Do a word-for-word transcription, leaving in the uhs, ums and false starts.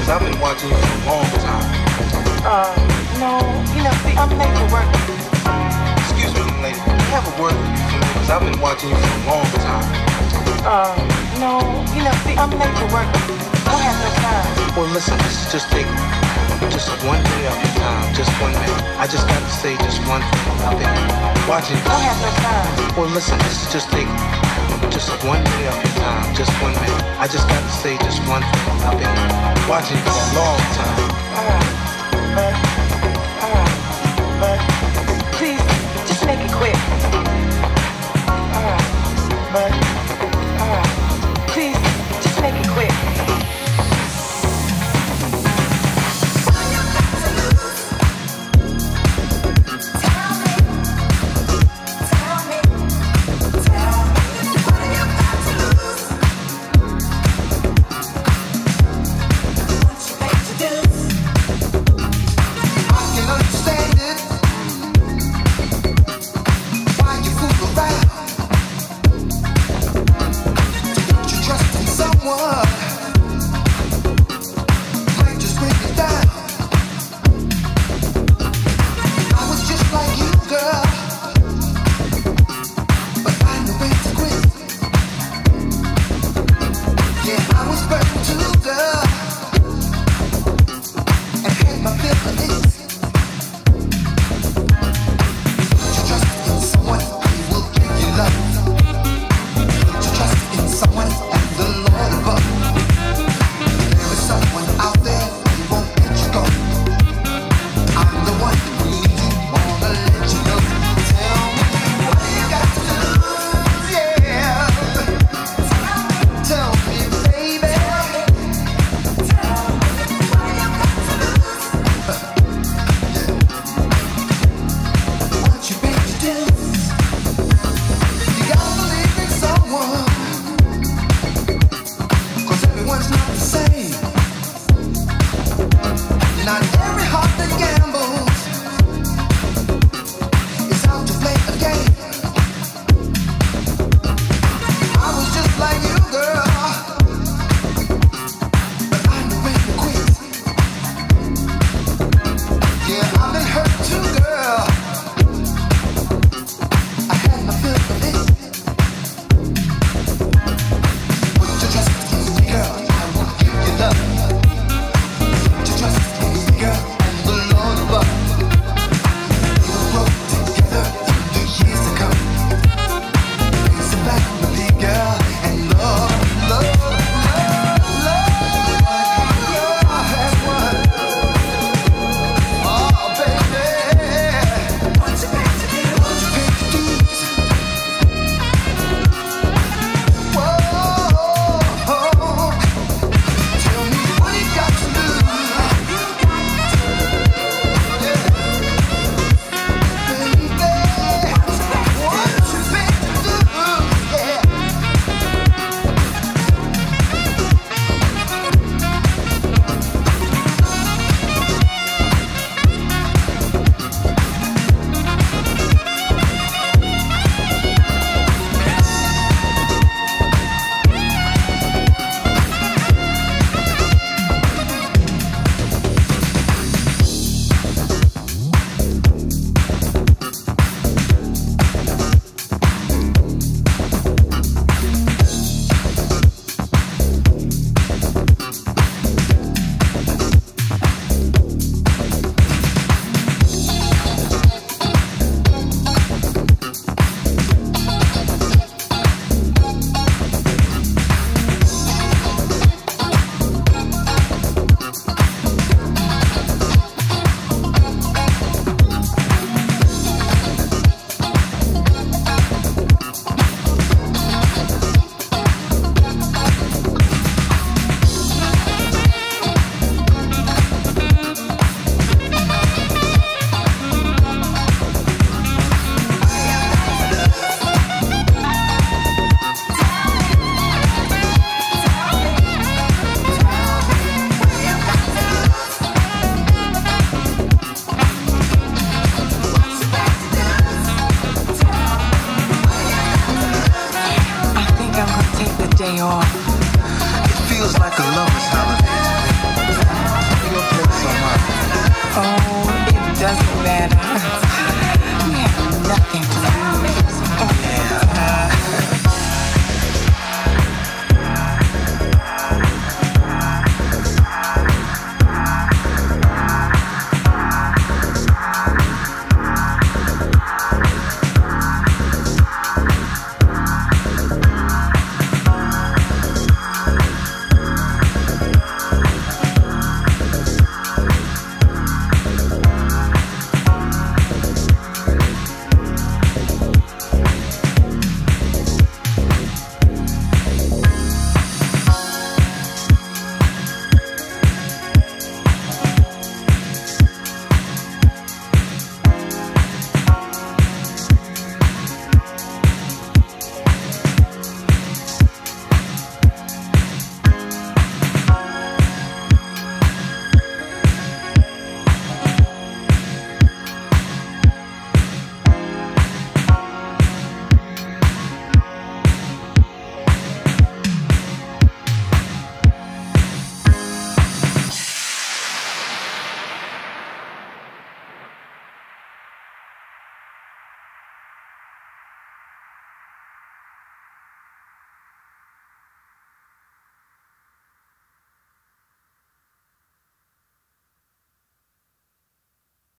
Cause I've been watching you for a long time. Uh, no, you know, see, I'm late for work. Excuse me, young lady. Can I have a word with you for me? Cause I've been watching you for a long time. Uh, no, you know, see, I'm late for work. I don't have no time. Well, listen, this is just take just one minute of your time, just one minute. I just got to say just one thing. I've been watching you. I don't have no time. Well, listen, this is just take just one minute of your time, just one minute. I just got to say just one thing. I've been watching you for a long time. All right. Uh,